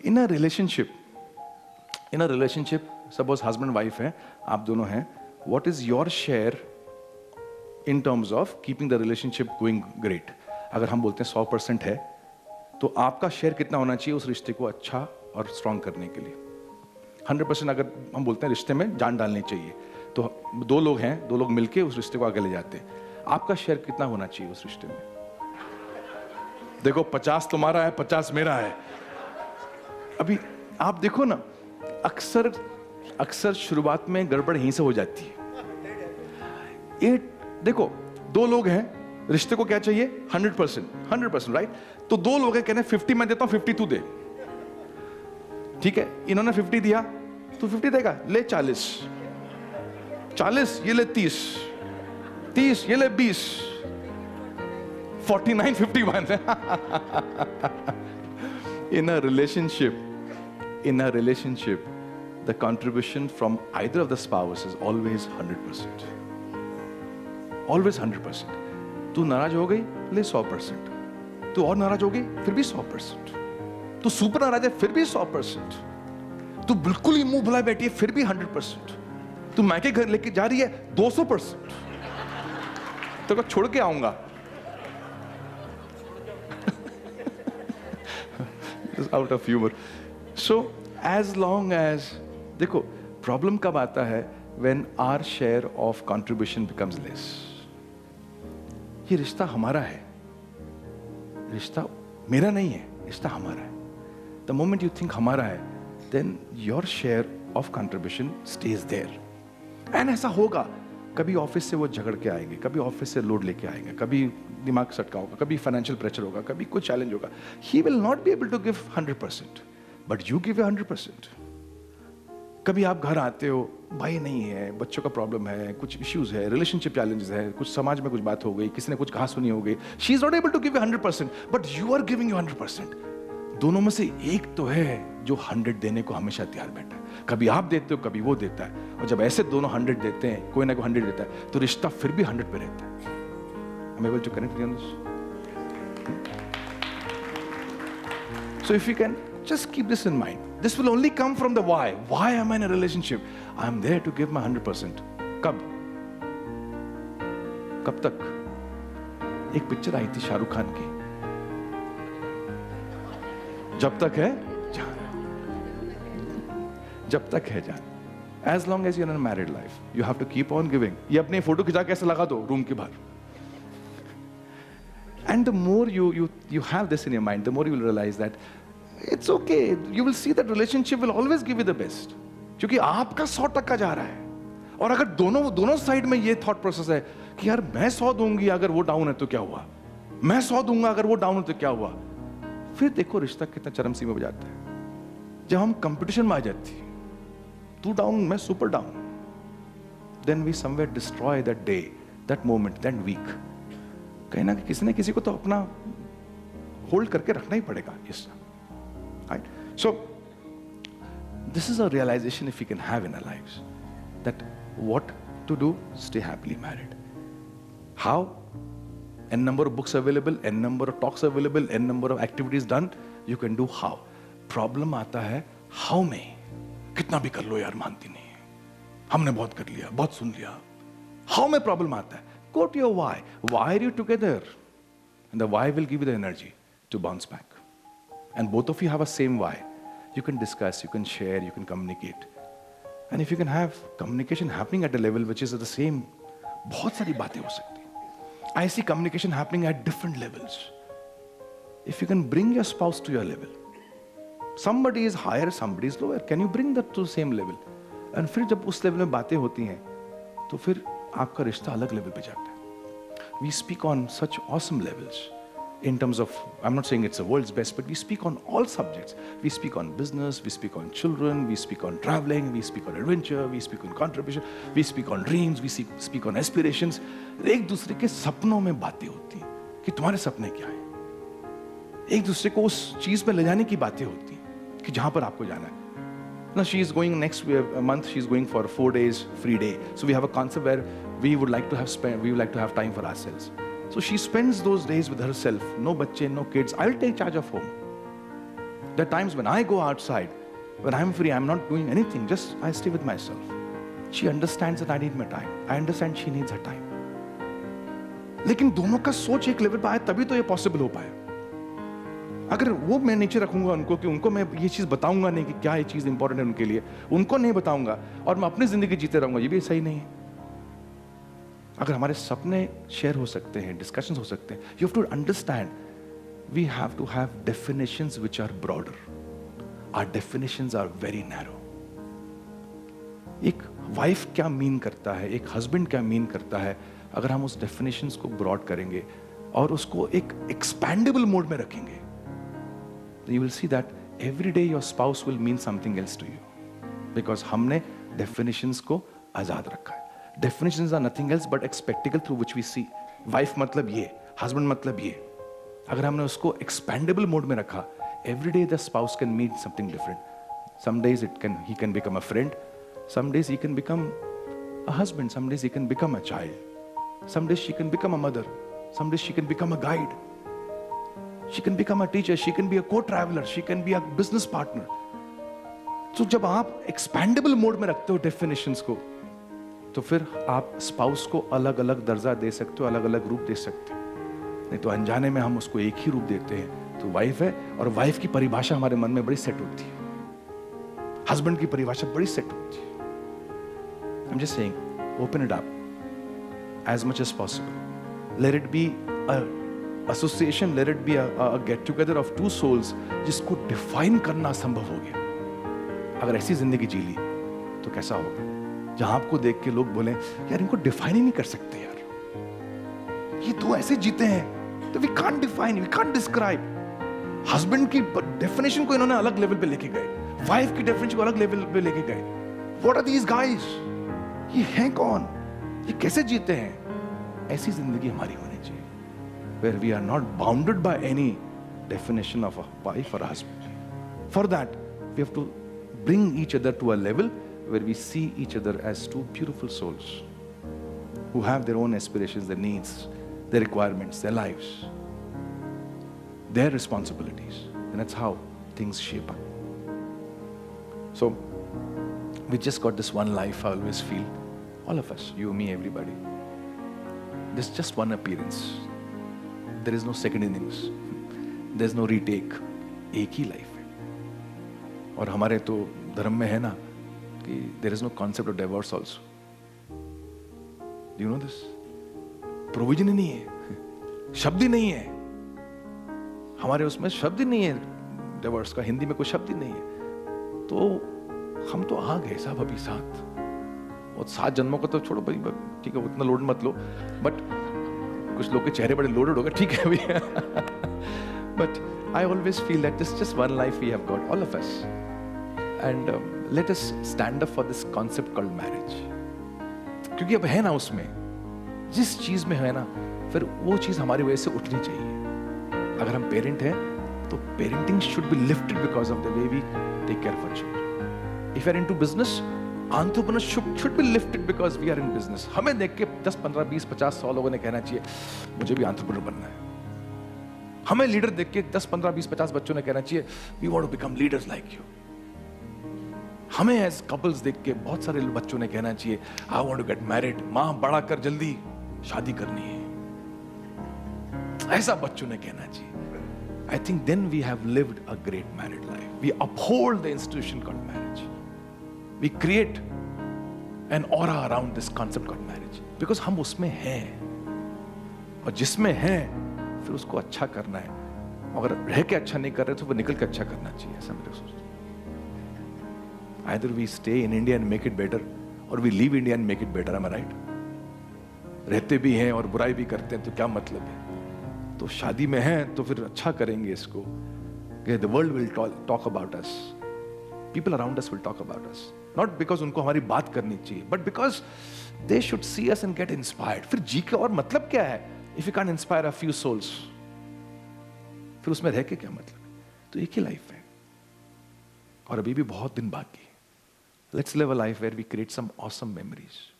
In a relationship suppose husband wife है, आप दोनों हैं, what is your share in terms of keeping the relationship going great? अगर हम बोलते हैं 100% है, तो आपका शेयर कितना होना चाहिए उस रिश्ते को अच्छा और स्ट्रांग करने के लिए? 100% अगर हम बोलते हैं रिश्ते में जान डालनी चाहिए, तो दो लोग हैं, दो लोग मिलके उस रिश्ते को आगे ले जाते हैं, आपका शेयर कितना होना चाहिए उस रिश्ते में? देखो 50 तुम्हारा है, 50 मेरा है। अभी आप देखो ना, अक्सर शुरुआत में गड़बड़ यहीं से हो जाती है। ये देखो, दो लोग हैं, रिश्ते को क्या चाहिए? 100%, राइट? तो दो लोग हैं, कहने 50 मैं देता हूं, 50 तू दे। ठीक है, इन्होंने 50 दिया, तू 50 देगा, ले 40, ये ले 30, ये ले 20, 49-51। In a relationship, the contribution from either of the spouse is always 100%. Always 100%. तू नाराज हो गई, ले 100%. तू और नाराज हो गई, फिर भी 100%. तू सुपर नाराज है, फिर भी 100%. तू बिल्कुल ही मुंह भुलाए बैठी है, फिर भी 100%. तू मायके घर लेके जा रही है, 200%. तेरे को छोड़ के आऊंगा. Out of humor. So as long as, देखो प्रॉब्लम कब आता है? When our share of contribution becomes less. ये रिश्ता हमारा है, रिश्ता मेरा नहीं है, रिश्ता हमारा है. The moment you think हमारा है, then your share of contribution stays there. And ऐसा होगा, कभी ऑफिस से वो झगड़ के आएंगे, कभी ऑफिस से लोड लेके आएंगे, कभी दिमाग सटका होगा, कभी फाइनेंशियल प्रेशर होगा, कभी कुछ चैलेंज होगा. He will not be able to give 100%, but you give 100%. कभी आप घर आते हो, भाई नहीं है, बच्चों का प्रॉब्लम है, कुछ इश्यूज है, रिलेशनशिप चैलेंजेस है, कुछ समाज में कुछ बात हो गई, किसी ने कुछ कहा सुनी हो गई. She is not able to give you 100%, but you are giving you 100%. दोनों में से एक तो है जो 100 देने को हमेशा तैयार बैठा है. कभी आप देते हो, कभी वो देता है, और जब ऐसे दोनों 100 देते हैं, कोई ना कोई 100 देता है, तो रिश्ता फिर भी 100 पे रहता है. I'm able to connect on this. So if you can just keep this in mind, this will only come from the why. Why am I in a relationship? I am there to give my 100%. कब तक? एक picture आई थी शाहरुख खान की, जब तक है जान. जब तक है जान. As long as you're in a married life, you have to keep on giving. ये अपनी फोटो खिंचा के ऐसे लगा दो रूम के बाहर. And the more you have this in your mind, the more you will realize that it's okay. You will see that relationship will always give you the best. क्योंकि आपका 100% जा रहा है. और अगर दोनों साइड में ये थॉट प्रोसेस है कि यार मैं 100 दूंगी, अगर वो डाउन है तो क्या हुआ, मैं 100 दूंगा, अगर वो डाउन है तो क्या हुआ, फिर देखो रिश्ता कितना चरम सीमा पे जाता है. जब हम कंपटीशन में आ जाती है, तू डाउन, मैं super down, then we somewhere destroy that day, that moment, that week. कहीं ना किसी ने किसी को तो अपना होल्ड करके रखना ही पड़ेगा. Right? So this is a realization if we can have in our lives, that what to do, stay happily married. How? N number of books available, N number of talks available, N number of activities done. You can do how. Problem आता है how में. कितना भी कर लो यार, मानती नहीं है, हमने बहुत कर लिया, बहुत सुन लिया. How में प्रॉब्लम आता है. Go to your why. Why are you together? And the why will give you the energy to bounce back. And both of you have a same why. You can discuss, you can share, you can communicate. And if you can have communication happening at a level which is at the same, बहुत सारी बातें हो सकती हैं. I see communication happening at different levels. If you can bring your spouse to your level, somebody is higher, somebody is lower. Can you bring that to the same level? And फिर जब उस level में बातें होती हैं, तो फिर आपका रिश्ता अलग लेवल पे जाता है. We speak on such awesome levels in terms of, I'm not saying it's the world's best, but we speak on all subjects. We speak on business, we speak on children, we speak on traveling, we speak on adventure, we speak on contribution, we speak on dreams, we speak on aspirations. एक दूसरे के सपनों में बातें होती हैं कि तुम्हारे सपने क्या हैं. एक दूसरे को उस चीज में ले जाने की बातें होती हैं कि जहां पर आपको जाना है. Now she is going next month. She is going for 4 days free day. So we have a concept where we would like to have time for ourselves. So she spends those days with herself. No bacche, no kids. I'll take charge of home. There are times when I go outside, when I'm free, I'm not doing anything, just I stay with myself. She understands that I need my time. I understand she needs her time. लेकिन दोनों का सोच एक level पे आए तभी तो ये पॉसिबल हो पाए. अगर वो मैं नीचे रखूंगा उनको कि उनको मैं ये चीज बताऊंगा नहीं कि क्या ये चीज इंपॉर्टेंट है उनके लिए, उनको नहीं बताऊंगा और मैं अपनी जिंदगी जीते रहूंगा, ये भी सही नहीं है. अगर हमारे सपने शेयर हो सकते हैं, डिस्कशंस हो सकते हैं, you have to understand we have to have definitions which are broader. Our definitions are very narrow. एक वाइफ क्या मीन करता है, एक हस्बैंड क्या मीन करता है, अगर हम उस डेफिनेशंस को ब्रॉड करेंगे और उसको एक एक्सपैंडेबल मोड में रखेंगे, you will see that every day your spouse will mean something else to you, because हमने definitions को आजाद रखा है. Definitions are nothing else but a spectacle through which we see. Wife मतलब ये, husband मतलब ये. अगर हमने उसको expandable mode में रखा, every day the spouse can mean something different. Some days he can become a friend. Some days he can become a husband. Some days he can become a child. Some days she can become a mother. Some days she can become a guide. She can become a teacher. She can be a co-traveler. She can be a business partner. तो जब आप expandable mode में रखते हो definitions को, तो फिर आप spouse को अलग अलग दर्जा दे सकते हो, अलग अलग रूप दे सकते हो. नहीं तो अनजाने में हम उसको एक ही रूप देते हैं. तो वाइफ है और वाइफ की परिभाषा हमारे मन में बड़ी सेट होती है, हस्बैंड की परिभाषा बड़ी सेट होती है. I'm just saying, open it up as much as possible. Let it be a association, let it be a get together of two souls जिसको define करना संभव हो गया. अगर ऐसी जिंदगी जी ली तो कैसा होगा, जहां आपको देख के लोग बोले यार इनको डिफाइन ही नहीं कर सकते यार, ये तो ऐसे जीते हैं, तो we can't define, we can't describe. Husband की डेफिनेशन को इन्होंने अलग लेवल पे लेके गए, वाइफ की डेफिनेशन को अलग लेवल पे लेके गए. What are these guys? ये हैं कौन, ये कैसे जीते हैं? ऐसी जिंदगी हमारी होनी चाहिए, where we are not bounded by any definition of a wife or a husband. For that, we have to bring each other to a level where we see each other as two beautiful souls who have their own aspirations, their needs, their requirements, their lives, their responsibilities, and that's how things shape up. So, we just got this one life. I always feel, all of us, you, me, everybody, there's just one appearance. There is no second innings. There's no retake. एक ही life है. और हमारे तो धर्म में है ना कि there is no concept of divorce also. Do you know this? Provision ही नहीं है, शब्द ही नहीं है हमारे उसमें, शब्द ही नहीं है डिवोर्स का, हिंदी में कोई शब्द ही नहीं है. तो हम तो आ गए साहब अभी साथ, और 7 जन्मों को तो छोड़ो भाई, ठीक है उतना लोड मत लो, बट कुछ लोग के चेहरे बड़े लोडेड हो गए, ठीक है भैया. But I always feel that this just one life we have got, all of us, and let us stand up for this concept called marriage. क्योंकि अब है ना उसमें, जिस चीज में है ना, फिर वो चीज हमारी वजह से उठनी चाहिए. अगर हम पेरेंट हैं तो parenting should be lifted because of the way we take care of our children. If you are into business, entrepreneurship should be lifted because we are in business. हमें देख के 10, 15, 20, 50, 100 लोगों ने कहना चाहिए मुझे भी entrepreneur बनना है. हमें लीडर देख के 10, 15, 20, 50 बच्चों ने कहना चाहिए we want to become leaders like you. हमें एज कपल्स देख के बहुत सारे बच्चों ने कहना चाहिए I want to get married. माँ बड़ा कर जल्दी शादी करनी है, ऐसा बच्चों ने कहना चाहिए. I think then we have lived a great married life. We uphold the institution called marriage. We create an aura around this concept called marriage because हम उसमें हैं, और जिसमें हैं फिर उसको अच्छा करना है. अगर रह के अच्छा नहीं कर रहे तो वो निकल के अच्छा करना चाहिए, ऐसा मेरा सोच. Either we stay in India and make it better, or we leave India and make it better. Am I right? रहते भी हैं और बुराई भी करते हैं तो क्या मतलब है? तो शादी में हैं तो फिर अच्छा करेंगे इसको. The world will talk about us. People around us will talk about us. Not because उनको हमारी बात करनी चाहिए, but because they should see us and get inspired. फिर जी के और मतलब क्या है? If you can't inspire a few souls, फिर उसमें रह के क्या मतलब है? तो एक ही लाइफ है और अभी भी बहुत दिन बाकी है. Let's live a life where we create some awesome memories.